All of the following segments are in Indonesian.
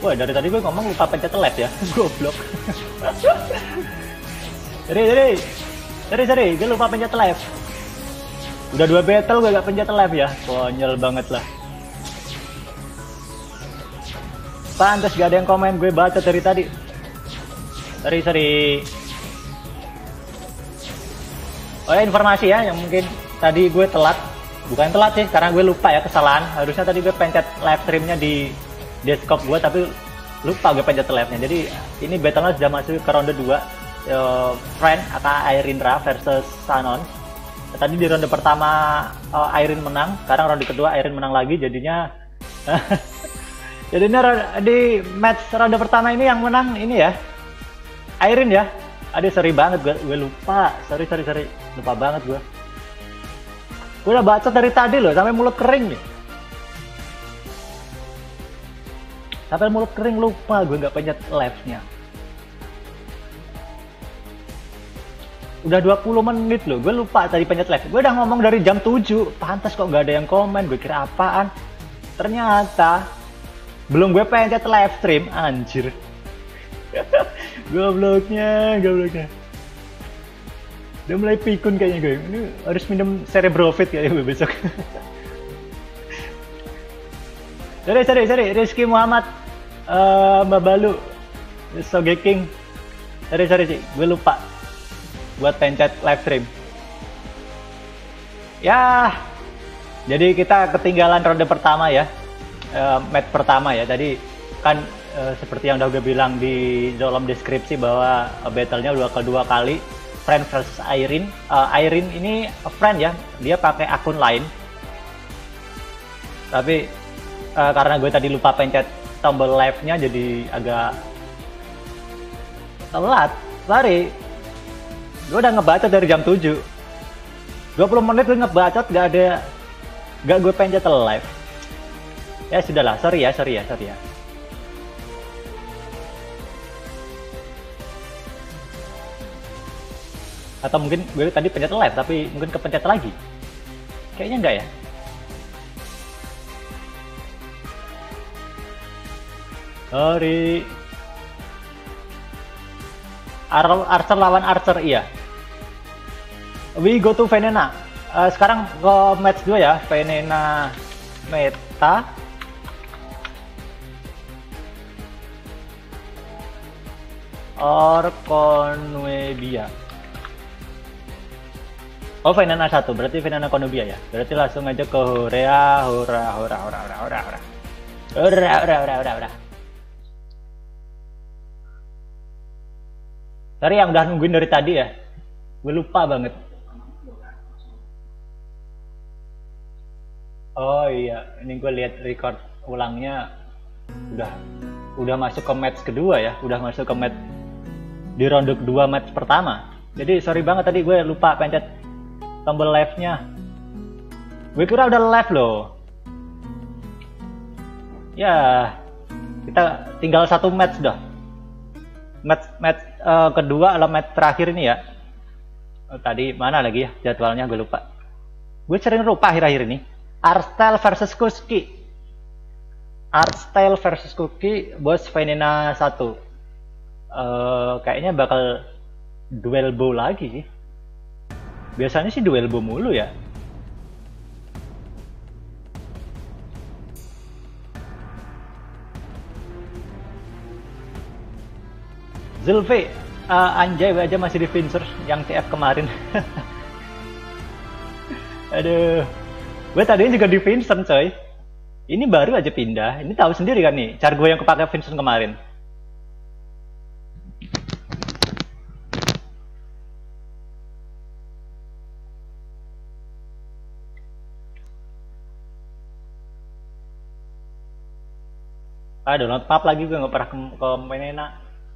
Wah, dari tadi gue ngomong lupa pencet live ya. Goblok. Sorry, gue lupa pencet live. Udah 2 battle gue gak pencet live ya. Konyol banget lah. Pantes gak ada yang komen, gue baca dari tadi. Sorry. Oh ya, informasi ya, yang mungkin tadi gue telat. Bukan telat sih, karena gue lupa ya, kesalahan. Harusnya tadi gue pencet live streamnya di desktop gue, tapi lupa gue pencet live-nya. Jadi ini battle-nya sudah masuk ke ronde 2. Friend atau Airindra versus Sanon. Tadi di ronde pertama Airin menang, sekarang ronde kedua Airin menang lagi, jadinya di match ronde pertama ini yang menang ini ya Airin ya. Aduh, sorry banget gue lupa. Sorry. Lupa banget gue. Gue udah baca dari tadi loh, sampai mulut kering nih. Sampai mulut kering, lupa gue nggak pencet live-nya. Udah 20 menit loh, gue lupa tadi pencet live. Gue udah ngomong dari jam 7, pantas kok nggak ada yang komen, gue kira apaan. Ternyata belum gue pencet live stream, anjir. Gobloknya. Udah mulai pikun kayaknya gue. Ini harus minum Cerebrofit kayaknya gue besok. Sorry. Rizky Muhammad, Mbak Balu, Sogeking. Sorry sih, gue lupa buat pencet live stream. Ya, jadi kita ketinggalan ronde pertama ya, match pertama ya. Tadi kan seperti yang udah gue bilang di dalam deskripsi bahwa battle-nya udah kedua kali. Friend versus Airin. Airin ini friend ya, dia pakai akun lain. Tapi karena gue tadi lupa pencet tombol live-nya, jadi agak telat. Sorry. Gue udah ngebacot dari jam 7. 20 menit gue ngebacot, gak gue pencet live. Ya sudahlah, sorry ya. Atau mungkin gue tadi pencet live tapi mungkin kepencet lagi. Kayaknya enggak ya. Sorry. Archer lawan Archer, iya. We go to Venena. Sekarang ke match 2 ya. Venena meta. Or Conwebia. Oh, Venena 1, berarti Venena Conubia ya. Berarti langsung aja ke Horea. Sorry yang udah nungguin dari tadi ya. Gue lupa banget. Oh iya, ini gue lihat record ulangnya udah masuk ke match kedua ya. Udah masuk ke match di ronde kedua match pertama. Jadi sorry banget tadi gue lupa pencet tombol live-nya. Gue kira udah live loh. Ya, kita tinggal 1 match dah. Match kedua adalah match terakhir ini ya. Tadi mana lagi ya jadwalnya, gue lupa. Gue sering lupa akhir-akhir ini. Artstyle versus Kuski. Artstyle versus Kuski, bos Venena 1. Kayaknya bakal duel bow lagi sih. Biasanya sih duel bow mulu ya. Zulfi, anjay aja masih di Fincher yang TF kemarin. Aduh, gue tadinya juga di Vincent coy. Ini baru aja pindah. Ini tahu sendiri kan nih, cara gue yang kepake Vincent kemarin. Download map lagi, gue nggak pernah ke Venena.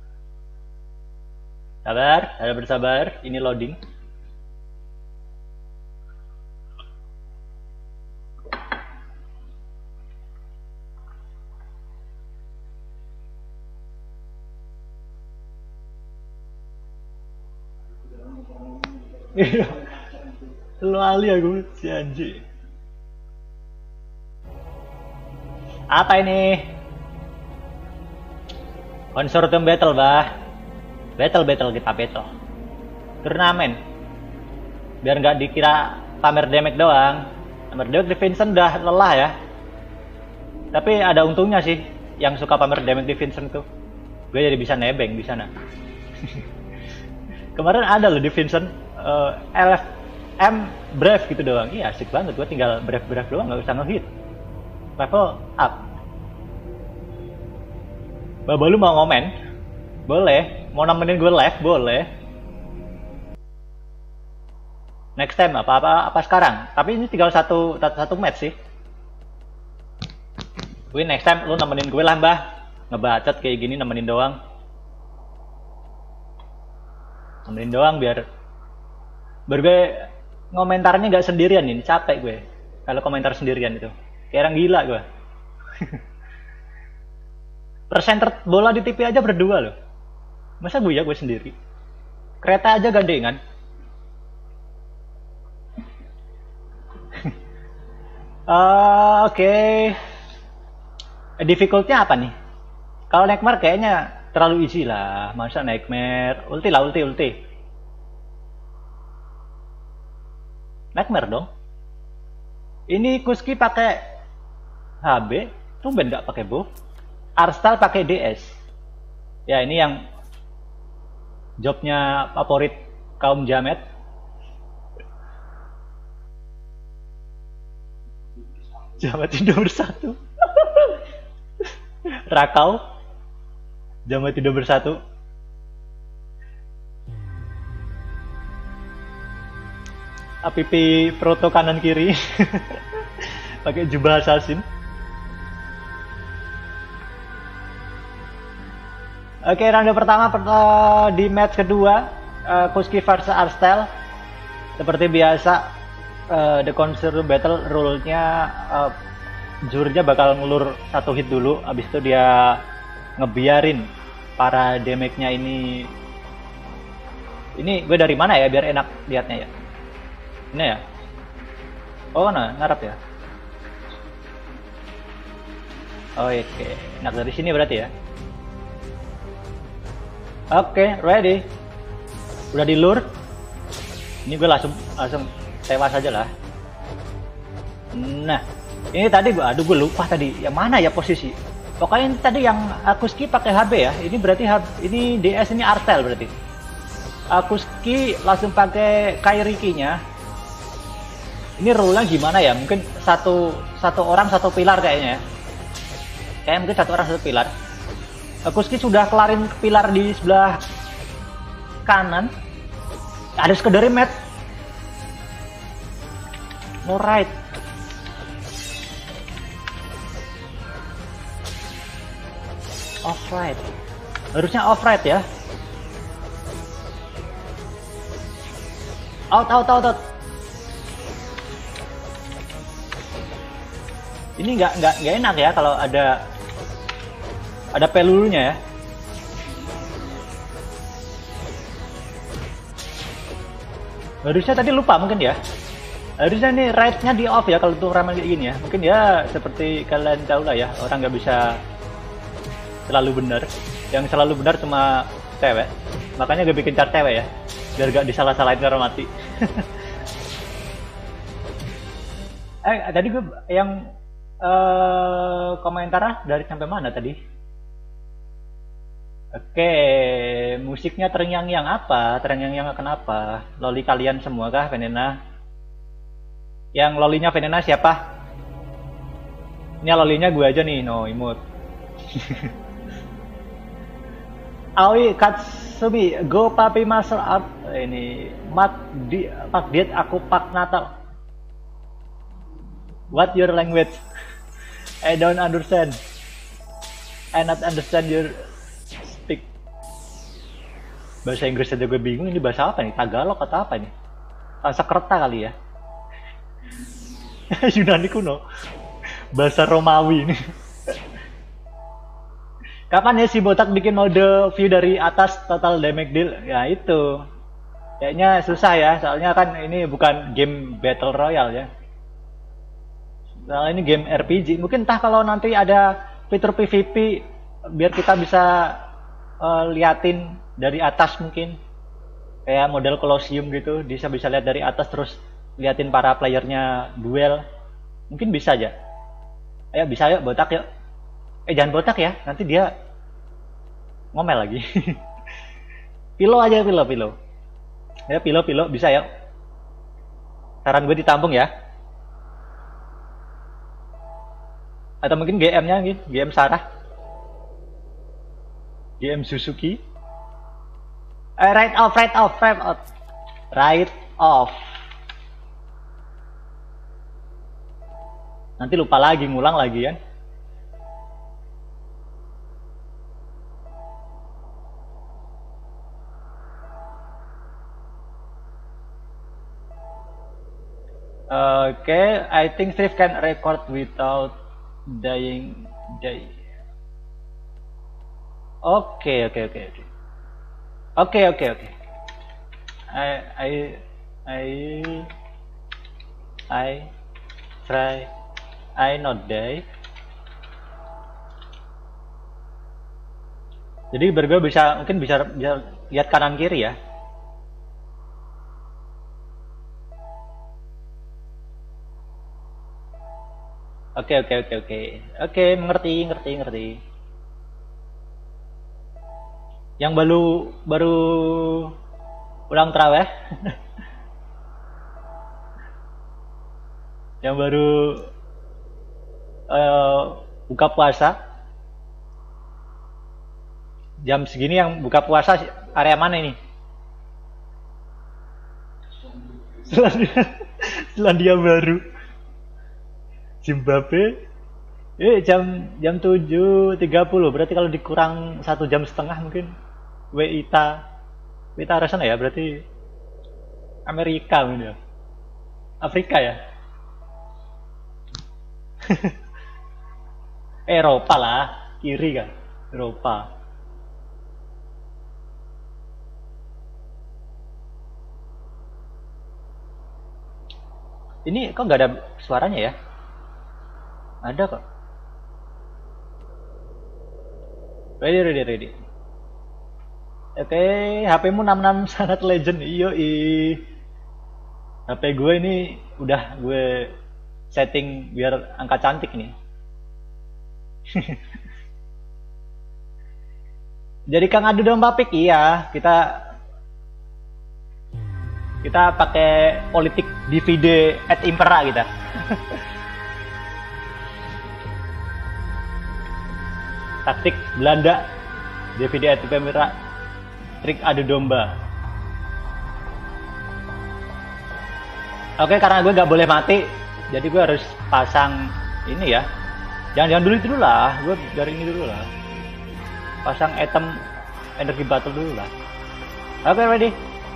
Sabar, ini loading. Lu ali aku si anjing. Apa ini? Consortium battle, bah. Battle kita battle. Turnamen. Biar nggak dikira pamer damage doang. Pamer damage di Vincent udah lelah ya. Tapi ada untungnya sih yang suka pamer damage di Vincent tuh. Gue jadi bisa nebeng di sana. Kemarin ada loh di Vincent LFM Brave gitu doang. Iya asik banget, gue tinggal Brave doang nggak usah ngehit. Level up. Baba lu mau ngomen? Boleh. Mau nemenin gue live? Boleh. Next time apa sekarang? Tapi ini tinggal satu match sih. Gue next time lu nemenin gue lah mbah. Ngebacot kayak gini nemenin doang. Nemenin doang biar gue ngomentarnya nggak sendirian ini, capek gue. Kalau komentar sendirian itu. Kayak orang gila gue. Presenter bola di TV aja berdua loh. Masa gue sendiri? Kereta aja gandengan. Oke. Difficulty-nya apa nih? Kalau Nightmare kayaknya terlalu easy lah. Masa Nightmare? Ulti lah, ulti. Nightmare dong. Ini Kuski pakai HB, tumben nggak pakai buff. Arstal pakai DS. Ya ini yang jobnya favorit kaum jamet. Jamet tidur bersatu. Rakau. Jamet tidur bersatu. APP Proto kanan kiri. Pakai jubah assassin. Oke, ronde pertama di match kedua Kuski versus Arstal. Seperti biasa The Consortium Battle rule-nya jurnya bakal ngelur satu hit dulu, abis itu dia ngebiarin para damage-nya ini. Ini gue dari mana ya biar enak liatnya ya? Ini ya? Oh, nah, ngarap ya? Oh, oke, enak dari sini berarti ya? Oke, ready. Udah di lure. Ini gue langsung tewas aja lah. Nah, ini tadi gue lupa tadi yang mana ya posisi. Pokoknya ini tadi yang Kuski pakai HB ya. Ini berarti ini DS, ini Arstal berarti. Kuski langsung pakai Kairiki-nya. Ini rule-nya gimana ya? Mungkin satu orang satu pilar kayaknya ya. Kayak mungkin satu orang satu pilar. Kuski sudah kelarin pilar di sebelah kanan. Ada secondary match. No right. Off right. Harusnya off right ya. Out. Ini nggak enak ya kalau ada pelulunya ya. Harusnya tadi lupa mungkin ya. Harusnya nih right-nya di off ya kalau tuh ramai kayak gini ya. Mungkin ya seperti kalian tahu lah ya, orang nggak bisa selalu benar. Yang selalu benar cuma cewek. Makanya gue bikin chart cewek ya, biar gak disalah-salahin karena mati. Tadi gue yang komentar dari sampai mana tadi? Oke, musiknya terngiang-ngiang apa? Terngiang-ngiang kenapa? Loli kalian semua kah, Venena? Yang lolinya Venena siapa? Ini lolinya gue aja nih, no imut. Aoi Katsumi, go papi muscle up. Ini pak diet aku pak Natal. What your language? I don't understand. I not understand your speak. Bahasa Inggris aja gue bingung, ini bahasa apa nih? Tagalog atau apa nih? Bahasa Kerta kali ya? Yunani kuno. Bahasa Romawi ini. Kapan ya si botak bikin mode view dari atas total damage deal? Ya itu. Kayaknya susah ya, soalnya kan ini bukan game Battle Royale ya. Soalnya ini game RPG. Mungkin entah kalau nanti ada fitur PvP biar kita bisa liatin dari atas mungkin kayak model Colosseum gitu, bisa lihat dari atas terus liatin para playernya duel, mungkin bisa aja. Ayo bisa, yuk botak yuk. Jangan botak ya, nanti dia ngomel lagi. Pilo aja, pilo ya, pilo bisa ya. Saran gue ditampung ya, atau mungkin GM nya gitu, GM Sarah, GM Suzuki. Right off. Nanti lupa lagi, ngulang lagi kan. Okay, I think Steve can record without dying. Okay. I try. I not die. Jadi gue bisa lihat kanan kiri ya. Oke, mengerti. Yang baru ulang terawih. Yang baru buka puasa. Jam segini yang buka puasa area mana ini? Selandia Baru. Zimbabwe. Jam 7.30, berarti kalau dikurang 1,5 jam mungkin WITA arah sana ya, berarti Amerika mungkin ya. Afrika ya. Eropa lah, kiri kan, Eropa. Ini kok nggak ada suaranya ya? Ada kok. Ready. Oke, HP-mu 66 sangat legend. HP gue ini udah gue setting biar angka cantik nih. Jadi Kang adu domba pik, iya, kita pakai politik divide et impera kita. Taktik Belanda, divide et impera, trik adu domba. Oke, karena gue gak boleh mati, jadi gue harus pasang ini ya. Jangan dulu lah, gue dari ini dulu lah. Pasang item energi battle dulu lah. Oke, ready.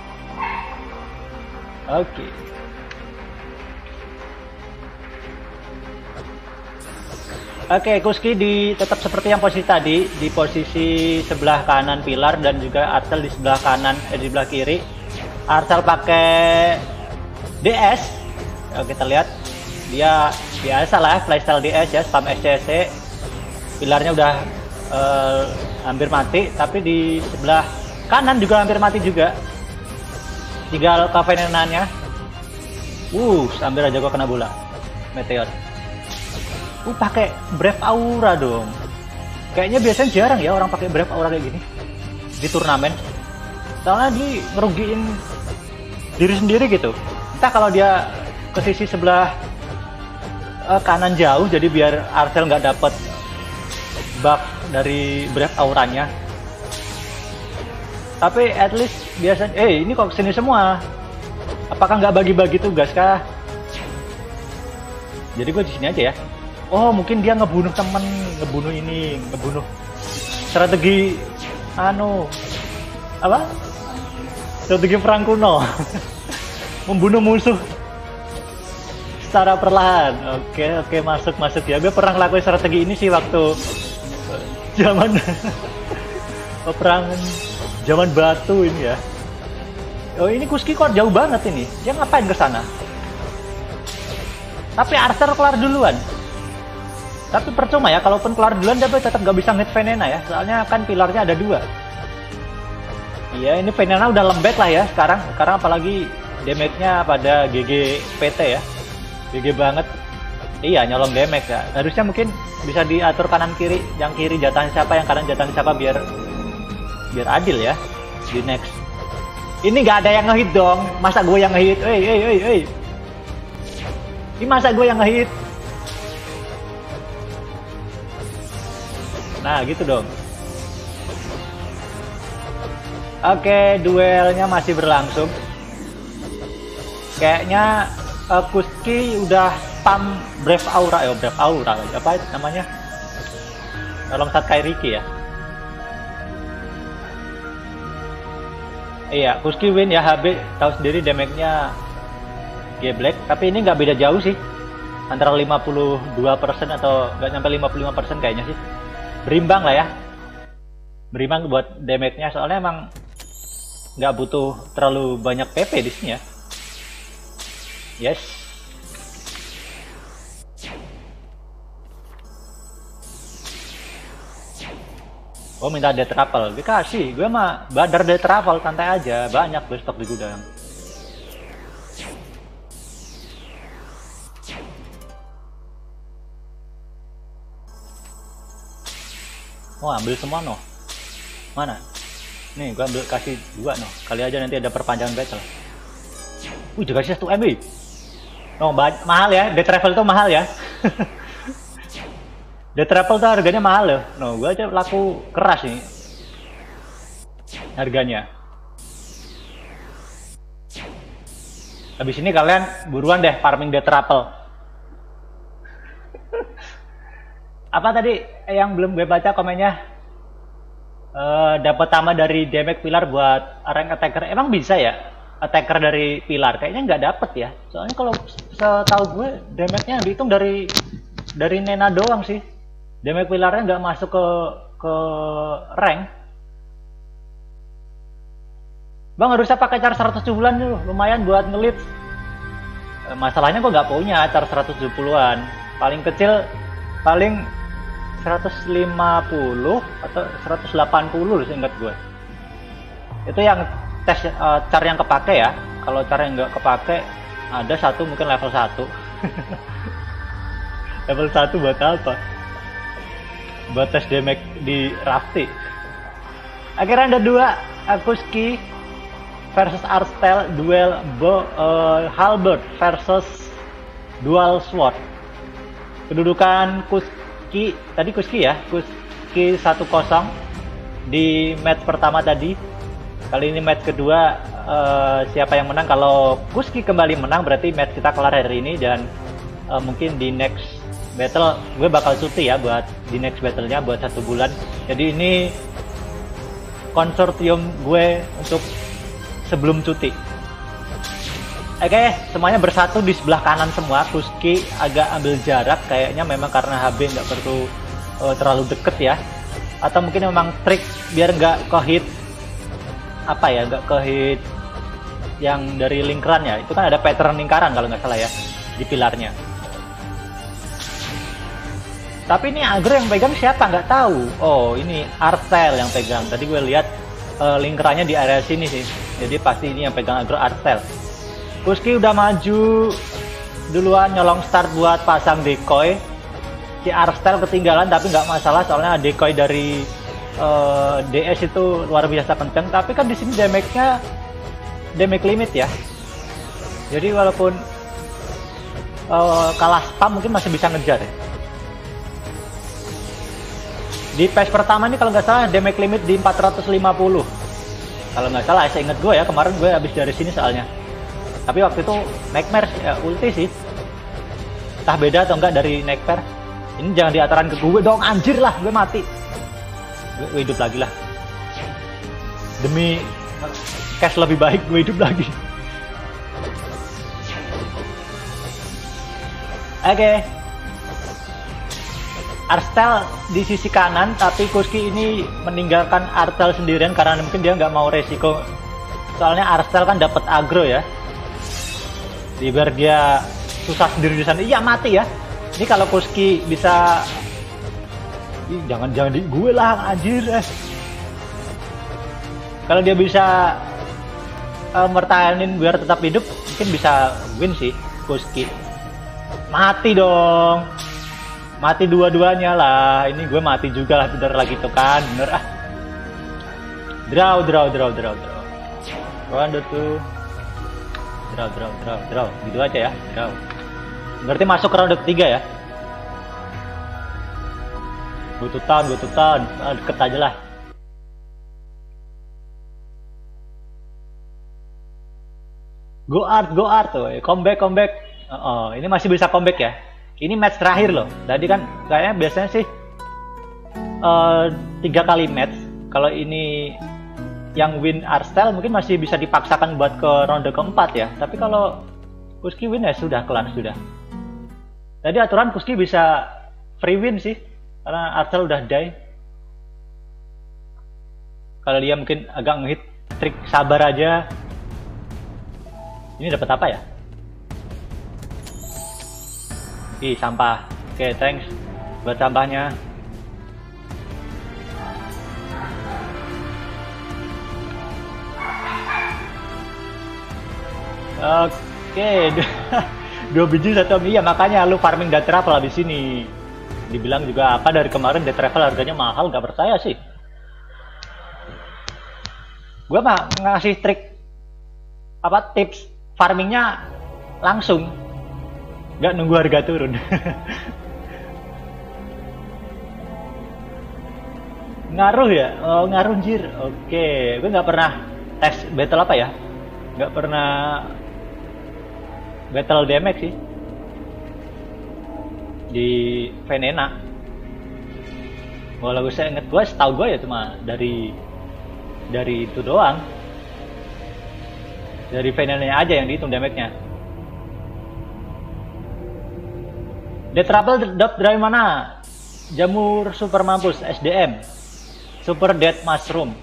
Oke, Kuski tetap seperti yang posisi tadi, di posisi sebelah kanan pilar dan juga Arcel di sebelah kanan, di sebelah kiri. Arcel pakai DS. Kita lihat dia biasa lah, playstyle DS ya, spam SCC. Pilarnya udah hampir mati, tapi di sebelah kanan juga hampir mati juga. Tinggal kevenenannya. Hampir aja gua kena bola meteor. Pakai Brave Aura dong. Kayaknya biasanya jarang ya orang pakai Brave Aura kayak gini di turnamen. Soalnya dia ngerugiin diri sendiri gitu. Entah kalau dia ke sisi sebelah kanan jauh, jadi biar Arcel nggak dapat buff dari Brave Auranya. Tapi at least biasanya, ini kok kesini semua. Apakah nggak bagi-bagi tugas kah? Jadi gue di sini aja ya. Mungkin dia ngebunuh temen, ngebunuh strategi strategi perang kuno. Membunuh musuh secara perlahan. Oke, masuk ya. Gue pernah ngelakuin strategi ini sih waktu zaman peperangan zaman batu ini ya. Ini Kuski kok jauh banget ini. Dia ngapain ke sana? Tapi Archer kelar duluan. Tapi percuma ya, kalaupun kelar duluan dia tetap gak bisa hit Venena ya. Soalnya kan pilarnya ada 2. Iya, ini Venena udah lembek lah ya sekarang. Sekarang apalagi damage-nya pada GG PT ya. GG banget. Iya, nyolong damage ya. Harusnya mungkin bisa diatur kanan kiri. Yang kiri jatah siapa, yang kanan jatah siapa biar adil ya di next. Ini nggak ada yang ngehit dong. Masa gue yang ngehit? Ini masa gue yang ngehit? Nah, gitu dong. Oke, duelnya masih berlangsung. Kayaknya Kuski udah spam Brave Aura, Brave Aura apa itu namanya? Longsat Kairiki ya. Iya, Kuski win ya. HB tahu sendiri damage-nya G-Black, tapi ini nggak beda jauh sih. Antara 52% atau nggak nyampe 55% kayaknya sih. Berimbang lah ya. Berimbang buat damage-nya, soalnya emang nggak butuh terlalu banyak PP di sini ya. Yes. Oh, minta death travel. Dikasih. Gue mah badar death travel, santai aja. Banyak gue stok di gudang. Oh, ambil semua noh. Mana? Nih, gua ambil kasih 2 noh. Kali aja nanti ada perpanjangan battle. Juga kasih 1 MB. Oh, mahal ya. Death travel tuh mahal ya. Death travel tuh harganya mahal loh. No, gua aja laku keras nih. Harganya. Habis ini kalian buruan deh farming death travel. Apa tadi yang belum gue baca komennya? Dapat tambah dari damage pilar buat rank attacker. Emang bisa ya attacker dari pilar? Kayaknya nggak dapet ya. Soalnya kalau setahu gue damage-nya dihitung dari Nena doang sih. Damage pilarnya nggak masuk ke rank. Bang, harusnya pakai cara 170-an dulu, lumayan buat ngelit. Masalahnya gue nggak punya cara 170-an. Paling kecil paling 150 atau 180 seingat gue. Itu yang tes cara yang kepake ya. Kalau cara yang nggak kepake ada satu mungkin level 1. Level 1 buat apa? Buat tes damage di Rafti. Akhirnya ada 2 Kuski versus Arstel duel Halberd versus Dual Sword. Kedudukan tadi Kuski ya, Kuski 1-0 di match pertama tadi. Kali ini match kedua, siapa yang menang? Kalau Kuski kembali menang berarti match kita kelar hari ini, dan mungkin di next battle gue bakal cuti ya buat di next battlenya buat 1 bulan. Jadi ini konsortium gue untuk sebelum cuti. Oke, semuanya bersatu di sebelah kanan semua. Kuski agak ambil jarak, kayaknya memang karena HB nggak perlu terlalu deket ya. Atau mungkin memang trik biar nggak ke-hit apa ya, nggak ke-hit yang dari lingkaran ya. Itu kan ada pattern lingkaran kalau nggak salah ya di pilarnya. Tapi ini aggro yang pegang siapa nggak tahu. Oh, ini Arstel yang pegang. Tadi gue lihat lingkarannya di area sini sih. Jadi pasti ini yang pegang aggro Arstel. Kuski udah maju duluan nyolong start buat pasang decoy. Si Arstel ketinggalan tapi nggak masalah soalnya decoy dari DS itu luar biasa kenceng. Tapi kan di sini damage-nya damage limit ya. Jadi walaupun kalah spam mungkin masih bisa ngejar ya. Di patch pertama ini kalau nggak salah damage limit di 450. Kalau nggak salah, saya inget gue ya, kemarin gue habis dari sini soalnya. Tapi waktu itu Nightmare ya, ulti sih. Entah beda atau enggak dari Nightmare. Ini jangan diataran ke gue dong, anjir lah, gue mati. Gue hidup lagi lah. Demi cash lebih baik, gue hidup lagi. Oke. Arstel di sisi kanan, tapi Kuski ini meninggalkan Arstel sendirian karena mungkin dia nggak mau resiko. Soalnya Arstel kan dapat aggro ya. Biar dia susah sendiri di sana. Iya, mati ya. Ini kalau Kuski bisa, jangan di gue lah anjir. Kalau dia bisa mertahanin biar tetap hidup, mungkin bisa win sih Kuski. Mati dong. Mati dua-duanya lah. Ini gue mati juga lah, bener lagi tuh kan. Bener ah. Draw. Round 2. Draw. Gitu aja ya, draw. Berarti masuk ke round ketiga ya. Bututan. Deket aja lah. Go art tuh. Comeback. Ini masih bisa comeback ya. Ini match terakhir loh. Tadi kan kayaknya biasanya sih 3 kali match. Kalau ini yang win Arcel mungkin masih bisa dipaksakan buat ke ronde keempat ya. Tapi kalau Kuski win ya sudah kelar sudah. Tadi aturan Kuski bisa free win sih karena Arcel udah die. Kalau dia mungkin agak ngehit trik sabar aja. Ini dapat apa ya? Ih, sampah. Oke, thanks buat sampahnya. Oke, 2 biji 1 iya makanya lu farming death travel habis ini. Dibilang juga apa dari kemarin death travel harganya mahal, gak percaya sih. Gua mah ngasih trik apa tips farmingnya langsung, nggak nunggu harga turun. Ngaruh ya? Oh, ngaruh anjir. Oke, gue nggak pernah tes battle apa ya? Nggak pernah battle damage sih di Venena. Walau saya inget, setahu gue ya cuma dari itu doang. Dari Venena aja yang dihitung damage-nya. Death Travel drop dari mana? Jamur super mampus SDM. Super Dead Mushroom.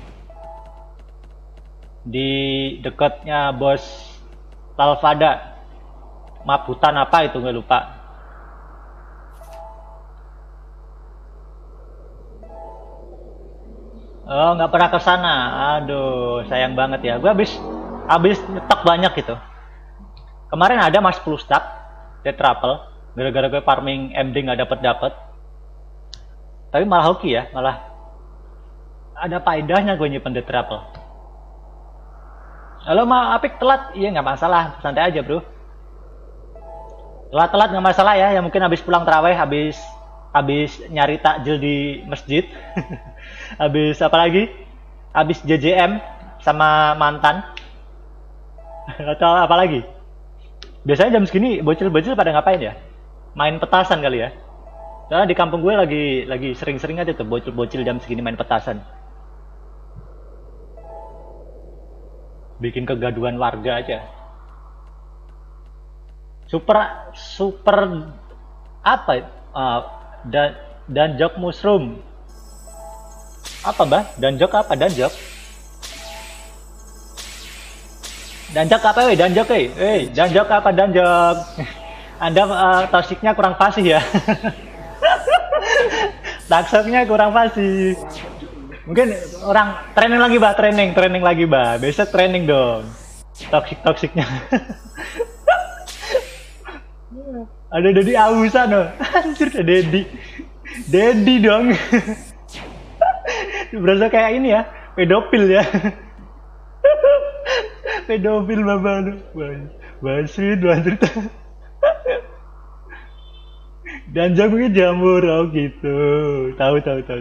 Di dekatnya bos Talvada. Map hutan apa itu gue lupa. Oh, nggak pernah ke sana. Aduh, sayang banget ya. Gue habis nyetok banyak gitu. Kemarin ada mas 10 stack Death Travel. Gara-gara gue farming MD nggak dapet. Tapi malah hoki ya, malah ada faedahnya gue nyimpen Death Travel. Kalau mau Apik telat, iya nggak masalah, santai aja bro. Telat nggak masalah ya, yang mungkin habis pulang terawih, habis nyari takjil di masjid, habis apa lagi, habis JJM sama mantan, atau apa lagi. Biasanya jam segini bocil-bocil pada ngapain ya? Main petasan kali ya. Soalnya di kampung gue lagi sering-sering aja tuh bocil-bocil jam segini main petasan. Bikin kegaduhan warga aja. Super apa? Danjok mushroom. Apa mbah? Danjok apa? Danjok apa weh? Danjok danjok apa danjok? Anda tosiknya kurang fasih ya. Taksoknya kurang fasih. Mungkin orang training lagi bah. Besok training dong. Toksiknya. Ada Dedi Ausan loh. Anjir Dedi dong. Berasa kayak ini ya, pedofil ya. Pedofil bapak lu. Basit banget. Dan jamurnya jamur, oh gitu. Tahu.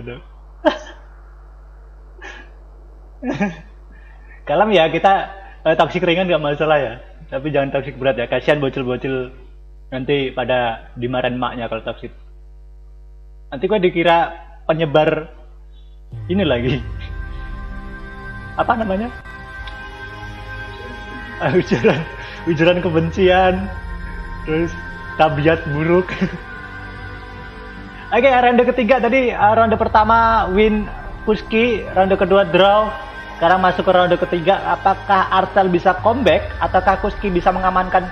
Kalem ya, kita toksik ringan gak masalah ya. Tapi jangan toksik berat ya, kasihan bocil-bocil nanti pada dimarahin maknya kalau toksik. Nanti gue dikira penyebar ini lagi. Apa namanya? Ujaran kebencian. Terus tabiat buruk. Oke, ronde ketiga tadi, ronde pertama win Kuski, ronde kedua draw. Sekarang masuk ke ronde ketiga, apakah Arcel bisa comeback ataukah Kuski bisa mengamankan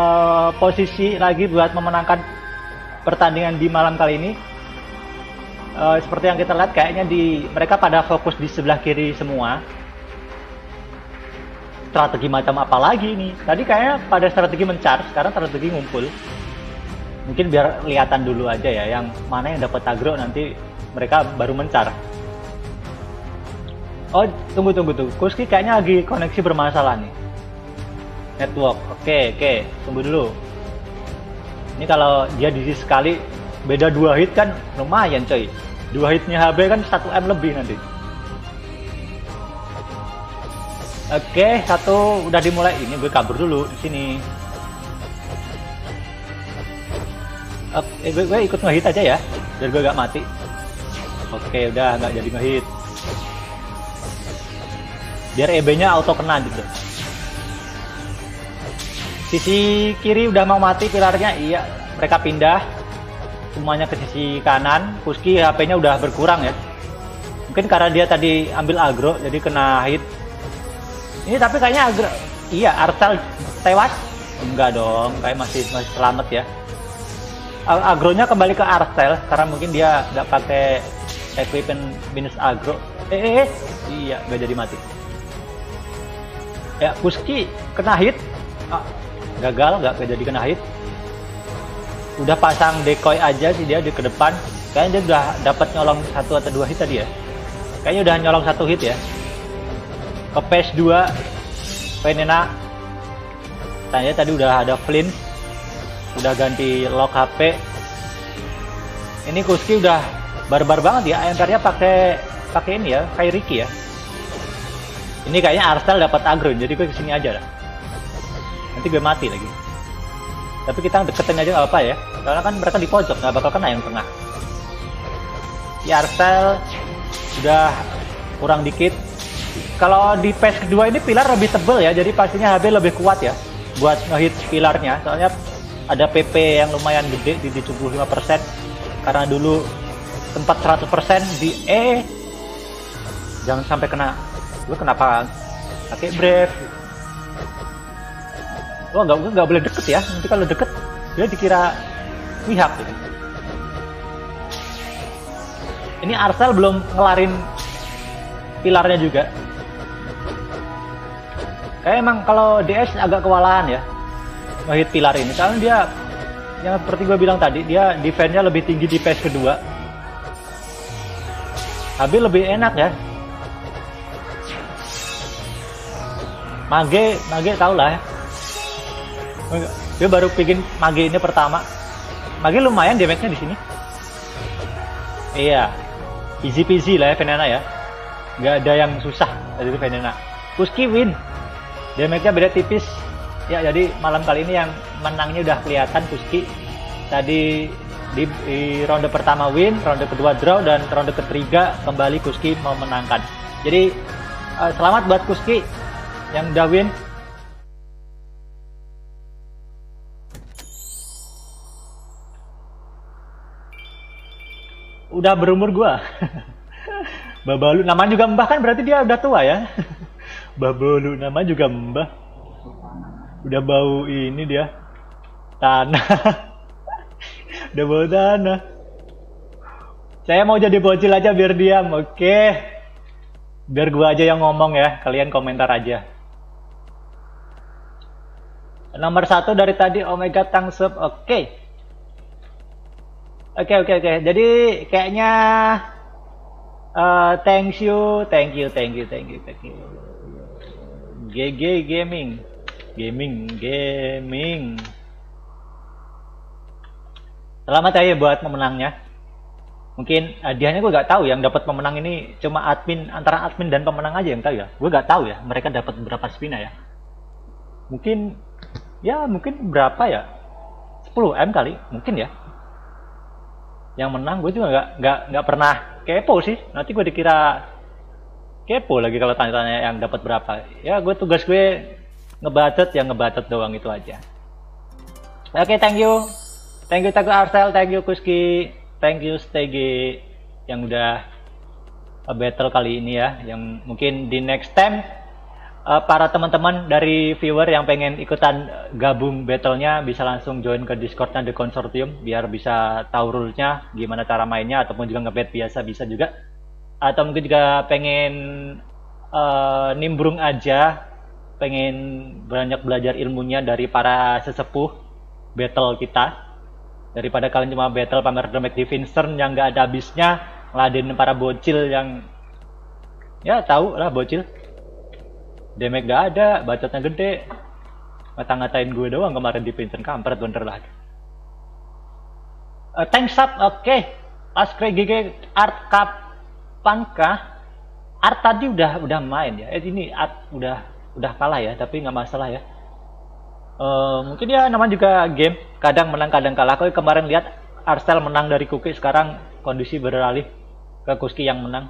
posisi lagi buat memenangkan pertandingan di malam kali ini? seperti yang kita lihat kayaknya mereka pada fokus di sebelah kiri semua. Strategi macam apa lagi nih? Tadi kayaknya pada strategi mencar, sekarang strategi ngumpul. Mungkin biar kelihatan dulu aja ya, yang mana yang dapat aggro nanti mereka baru mencar. Oh, tunggu. Kuski kayaknya lagi koneksi bermasalah nih. Network. Oke, tunggu dulu. Ini kalau dia diisi sekali, beda 2 hit kan lumayan coy. 2 hitnya HB kan 1M lebih nanti. Oke, 1 udah dimulai. Ini gue kabur dulu di sini. Oke, gue ikut ngehit aja ya, biar gue gak mati. Oke, udah gak jadi ngehit. Biar EB-nya auto kena gitu. Sisi kiri udah mau mati pilarnya, iya. Mereka pindah semuanya ke sisi kanan. Kuski HP-nya udah berkurang ya. Mungkin karena dia tadi ambil aggro, jadi kena hit. Ini tapi kayaknya aggro. Iya, Arcel tewas. Enggak dong, kayak masih selamat ya. Agronya kembali ke Arcel karena mungkin dia nggak pakai equipment minus agro. Iya, nggak jadi mati. Ya, Kuski kena hit. Gagal, nggak jadi kena hit. Udah pasang decoy aja sih dia di ke depan. Kayaknya dia udah dapat nyolong 1 atau 2 hit tadi ya. Kayaknya udah nyolong 1 hit ya. Ke phase 2 Venena. Tanya tadi udah ada Flint. Udah ganti lock HP. Ini Kuski udah barbar banget ya. Enternya pakai ini ya, kayak Ricky ya. Ini kayaknya Arcel dapat aggro, jadi gue kesini aja lah. Nanti gue mati lagi. Tapi kita deketin aja nggak apa ya, karena kan mereka di pojok, nggak bakal kena yang tengah. Ya Arcel udah kurang dikit. Kalau di phase kedua ini pilar lebih tebel ya, jadi pastinya HB lebih kuat ya buat ngehit pilarnya. Soalnya ada PP yang lumayan gede di 75%, karena dulu tempat 100% di jangan sampai kena. Gue kenapa pakai brave? Lo nggak boleh deket ya, nanti kalau deket dia dikira pihak gitu. Ini Arcel belum ngelarin pilarnya juga. Kayak emang kalau DS agak kewalahan ya ngehit pilar ini, soalnya dia yang seperti gue bilang tadi, dia defense-nya lebih tinggi di phase kedua. Habis lebih enak ya. Mage tau lah ya. Gue baru bikin Mage ini pertama. Mage lumayan damage-nya di sini. Iya, easy peasy lah ya Venena ya. Gak ada yang susah dari Venena. Kuski win. Damage-nya beda tipis. Ya, jadi malam kali ini yang menangnya udah kelihatan Kuski. Tadi di ronde pertama win, ronde kedua draw, dan ronde ketiga kembali Kuski memenangkan. Jadi selamat buat Kuski yang udah win. Udah berumur gua. Babalu namanya juga Mbah kan, berarti dia udah tua ya. Babalu nama juga Mbah. Udah bau ini dia. Tanah. Udah bau tanah. Saya mau jadi bocil aja biar diam, oke. Biar gua aja yang ngomong ya, kalian komentar aja. Nomor 1 dari tadi Omega Tangsep, oke. Oke. Jadi kayaknya thank you. GG Gaming. Selamat ya buat pemenangnya. Mungkin hadiahnya gue gak tahu, yang dapat pemenang ini cuma admin, antara admin dan pemenang aja yang tahu ya. Gue gak tahu ya mereka dapat berapa spina ya. Mungkin berapa ya? 10M kali mungkin ya. Yang menang gue juga nggak pernah kepo sih. Nanti gue dikira kepo lagi kalau tanya-tanya yang dapat berapa. Ya tugas gue ngebacot doang, itu aja. Oke, thank you Arcel, thank you Kuski, thank you Stegi yang udah battle kali ini ya. Yang mungkin di next time para teman-teman dari viewer yang pengen ikutan gabung battle-nya bisa langsung join ke Discord-nya The Consortium biar bisa tahu rules-nya, gimana cara mainnya, ataupun juga ngebet biasa bisa juga. Atau mungkin juga pengen nimbrung aja, pengen banyak belajar ilmunya dari para sesepuh battle kita. Daripada kalian cuma battle pamer damage di Vincent yang nggak ada habisnya, ngeladenin para bocil yang ya tahu lah bocil. Damage gak ada, bacotnya gede. Ngata-ngatain gue doang kemarin di Vincent, kampret bener lah. Thanks up, oke. Askre GG Art kapan kah? Art tadi udah main ya. Ini Art udah kalah ya, tapi nggak masalah ya. Mungkin ya namanya juga game, kadang menang kadang kalah. Aku kemarin lihat Arcel menang dari Kuki, sekarang kondisi beralih ke Kuski yang menang.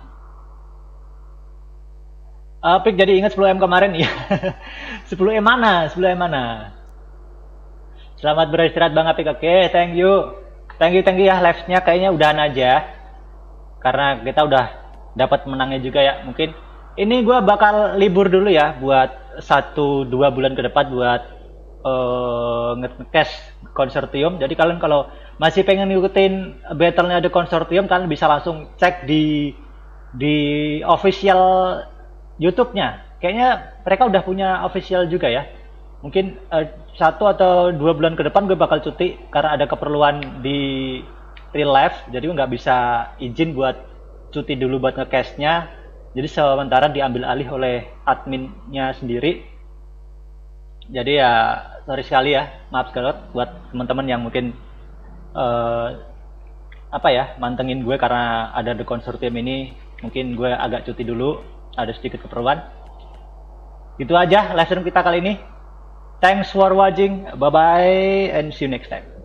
Pick jadi ingat 10M kemarin ya. 10M mana? 10M mana? Selamat beristirahat Bang Apik. Oke, thank you. Thank you ya, live-nya kayaknya udahan aja. Karena kita udah dapat menangnya juga ya. Mungkin ini gue bakal libur dulu ya buat 1-2 bulan ke depan buat nge-cash Consortium. Jadi kalian kalau masih pengen ngikutin battle-nya The Consortium, kalian bisa langsung cek di official YouTube-nya. Kayaknya mereka udah punya official juga ya. Mungkin 1 atau 2 bulan ke depan gue bakal cuti karena ada keperluan di real life. Jadi gue nggak bisa izin buat cuti dulu buat nge-cash-nya. Jadi sementara diambil alih oleh adminnya sendiri. Jadi ya sorry sekali ya, maaf sekali buat teman-teman yang mungkin mantengin gue karena ada The Consortium ini. Mungkin gue agak cuti dulu, ada sedikit keperluan. Itu aja lesson kita kali ini. Thanks for watching, bye bye and see you next time.